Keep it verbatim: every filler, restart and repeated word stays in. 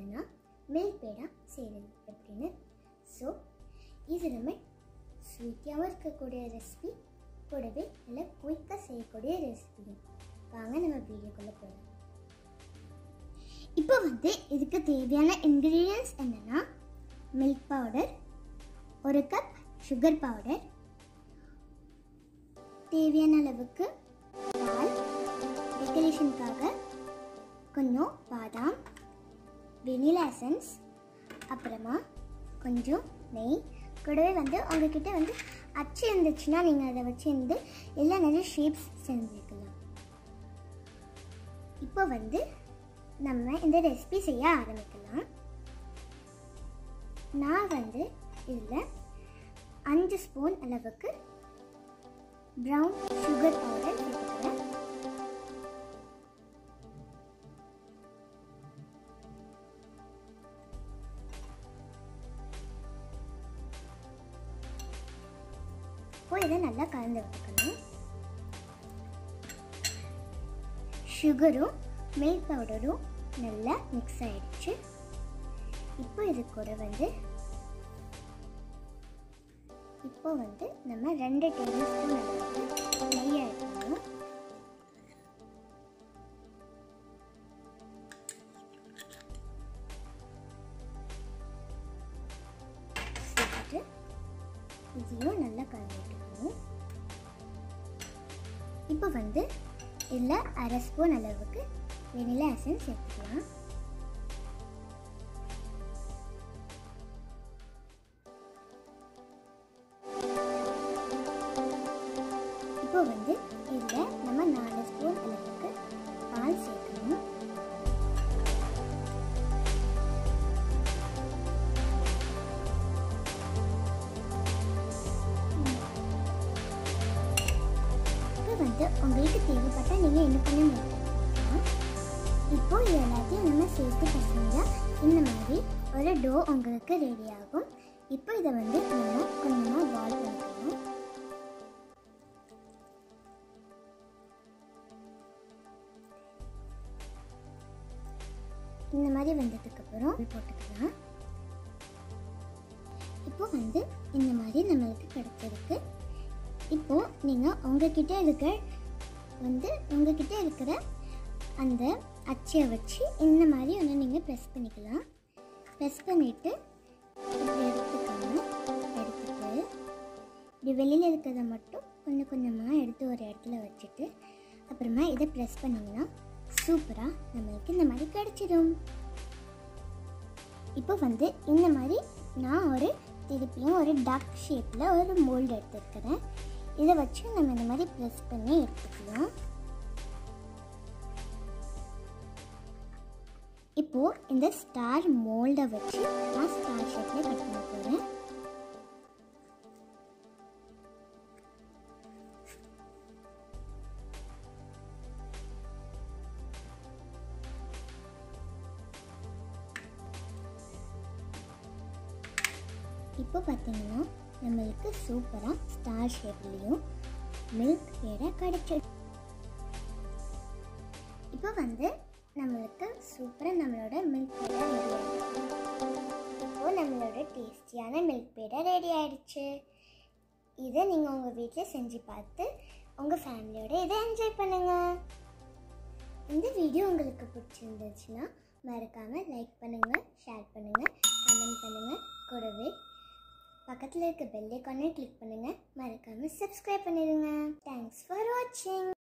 என்னன்னா மில்க் பேடா செய்கிறது எப்படின்னு. ஸோ இது நம்ம ஸ்வீட்டாகவும் இருக்கக்கூடிய ரெசிபி, கூடவே நல்லா குயிக்காக செய்யக்கூடிய ரெசிபி. வாங்க நம்ம வீடியோக்குள்ளே போகலாம். இப்போ வந்து இதுக்கு தேவையான இன்க்ரீடியன்ட்ஸ் என்னென்னா மில்க் பவுடர், ஒரு கப் சுகர் பவுடர், தேவையான அளவுக்கு பால், டெக்கரேஷனுக்காக கொஞ்சம் பாதாம், வெனிலா எசன்ஸ், அப்புறமா கொஞ்சம் நெய், கூடவே வந்து உங்ககிட்ட வந்து அச்சு இருந்துச்சுன்னா நீங்கள் அதை வச்சு வந்து எல்லா நிறைய ஷேப்ஸ் செஞ்சுக்கலாம். இப்போ வந்து நம்ம இந்த ரெசிபி செய்ய ஆரம்பிக்கலாம். நான் வந்து இதில் அஞ்சு ஸ்பூன் அளவுக்கு ப்ரௌன் சுகர் பவுடர் சேர்த்துக்கிறேன். இப்போ இதை நல்லா கலந்து விட்டுக்கணும். சுகரும் மில்க் பவுடரும் நல்லா மிக்ஸ் ஆயிடுச்சு. இப்போ இது கூட வந்து இப்போ வந்து நம்ம ரெண்டு டேபிள் ஸ்பூன் அளவுக்கு நெய் எடுக்கணும். சேர்த்துட்டு இதையும் நல்லா கலந்து விட்டுக்கணும். இப்போ வந்து இதில் அரை ஸ்பூன் அளவுக்கு வெனிலா எசன்ஸ் சேர்த்துக்கலாம். இப்போ வந்து இதில் நம்ம நாலு ஸ்பூன் அளவுக்கு பால் சேர்க்கணும். இப்போ வந்து உங்களுக்கு தேவைப்பட்டால் நீங்கள் இன்னும் கொஞ்சம் சேர்த்துக்கலாம். இப்போ இது எல்லாத்தையும் நம்ம சேர்த்து பசஞ்சால் இந்த மாதிரி ஒரு டோ உங்களுக்கு ரெடி ஆகும். இப்போ இதை வந்து நம்ம கொஞ்சமாக பால் பண்ணிக்கணும். இந்த மாதிரி வந்ததுக்கப்புறம் போட்டுக்கலாம். இப்போ வந்து இந்த மாதிரி நம்மளுக்கு கிடைச்சிருக்கு. இப்போது நீங்கள் உங்ககிட்ட இருக்கிற வந்து உங்ககிட்ட இருக்கிற அந்த அச்சையை வச்சு இந்த மாதிரி ஒன்று நீங்கள் ப்ரெஸ் பண்ணிக்கலாம். ப்ரெஸ் பண்ணிவிட்டு இப்படி எடுத்துக்கோங்க. எடுத்துட்டு இப்படி வெளியில் இருக்கிறத மட்டும் கொஞ்சம் கொஞ்சமாக எடுத்து ஒரு இடத்துல வச்சுட்டு அப்புறமா இதை ப்ரெஸ் பண்ணிங்கன்னா சூப்பராக நம்மளுக்கு இந்த மாதிரி கிடச்சிடும். இப்போ வந்து இந்த மாதிரி நான் ஒரு திருப்பியும் ஒரு டக் ஷேப்பில் ஒரு மோல்டு எடுத்துருக்கிறேன். இதை வச்சு நம்ம இந்த மாதிரி ப்ரெஸ் பண்ணி எடுத்துக்கலாம். இப்போது இந்த ஸ்டார் மோல்டை வச்சு நான் ஸ்டார் ஷேப்பில் கட் பண்ண போகிறேன். இப்போ பார்த்தீங்கன்னா நம்மளுக்கு சூப்பராக ஸ்டார் ஷேப்லேயும் மில்க் பேடா கிடைச்சிடும். இப்போ வந்து நம்மளுக்கு சூப்பராக நம்மளோட மில்க் பேடா ரெடி ஆகிடுச்சு. இப்போது நம்மளோட டேஸ்டியான மில்க் பேடா ரெடி ஆகிடுச்சு. இதை நீங்கள் உங்கள் வீட்டில் செஞ்சு பார்த்து உங்கள் ஃபேமிலியோட இதை என்ஜாய் பண்ணுங்கள். இந்த வீடியோ உங்களுக்கு பிடிச்சிருந்துச்சுன்னா மறக்காமல் லைக் பண்ணுங்கள், ஷேர் பண்ணுங்கள், கமெண்ட் பண்ணுங்கள். கூடவே பக்கத்தில் இருக்க பெல் ஐகானை கிளிக் பண்ணுங்கள். மறக்காமல் சப்ஸ்கிரைப் பண்ணிடுங்க. தேங்க்ஸ் ஃபார் வாட்சிங்.